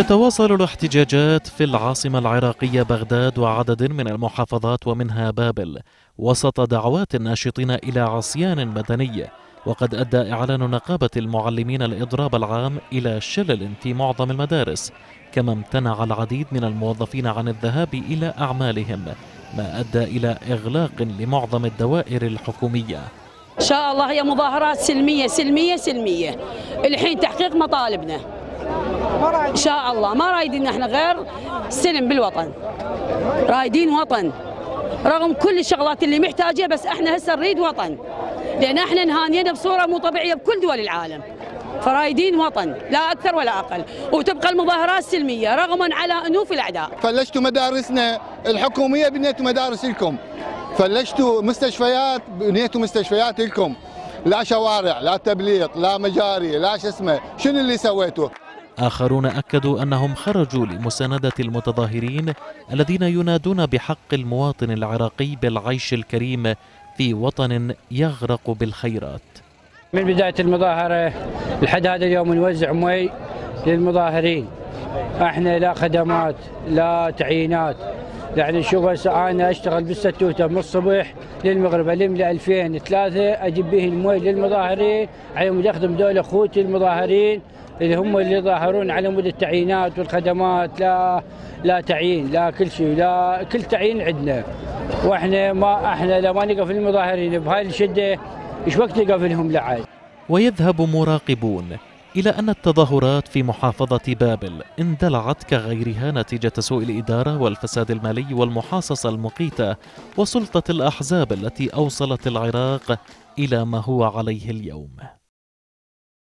تتواصل الاحتجاجات في العاصمة العراقية بغداد وعدد من المحافظات ومنها بابل وسط دعوات الناشطين إلى عصيان مدني، وقد أدى إعلان نقابة المعلمين الإضراب العام إلى شلل في معظم المدارس، كما امتنع العديد من الموظفين عن الذهاب إلى أعمالهم، ما أدى إلى إغلاق لمعظم الدوائر الحكومية. إن شاء الله هي مظاهرات سلمية سلمية سلمية، الحين تحقيق مطالبنا إن شاء الله. ما رايدين احنا غير سلم بالوطن، رايدين وطن رغم كل الشغلات اللي محتاجة، بس احنا هسه نريد وطن، لأن احنا انهانينا بصورة مو طبيعية بكل دول العالم، فرايدين وطن لا أكثر ولا أقل، وتبقى المظاهرات سلمية رغما على أنوف الأعداء. فلشتوا مدارسنا الحكومية، بنيتوا مدارس لكم، فلشتوا مستشفيات، بنيتوا مستشفيات لكم، لا شوارع لا تبليط لا مجاري لا شو اسمه، شنو اللي سويتوه؟ آخرون أكدوا أنهم خرجوا لمساندة المتظاهرين الذين ينادون بحق المواطن العراقي بالعيش الكريم في وطن يغرق بالخيرات. من بداية المظاهرة لحد هذا اليوم نوزع مي للمظاهرين، احنا لا خدمات لا تعيينات، يعني شوف هسه انا اشتغل بالستوته من الصبح للمغرب، الم لي 2000 3 اجيب به المي للمظاهرين على مود اخدم دول اخوتي المظاهرين اللي هم اللي يظاهرون على مود التعيينات والخدمات، لا تعيين لا كل شيء، لا كل تعيين عندنا، واحنا احنا لما نقف المظاهرين بهاي الشده ايش وقت نقف لهم لعاد. ويذهب مراقبون إلى أن التظاهرات في محافظة بابل اندلعت كغيرها نتيجة سوء الإدارة والفساد المالي والمحاصصة المقيتة وسلطة الأحزاب التي أوصلت العراق إلى ما هو عليه اليوم.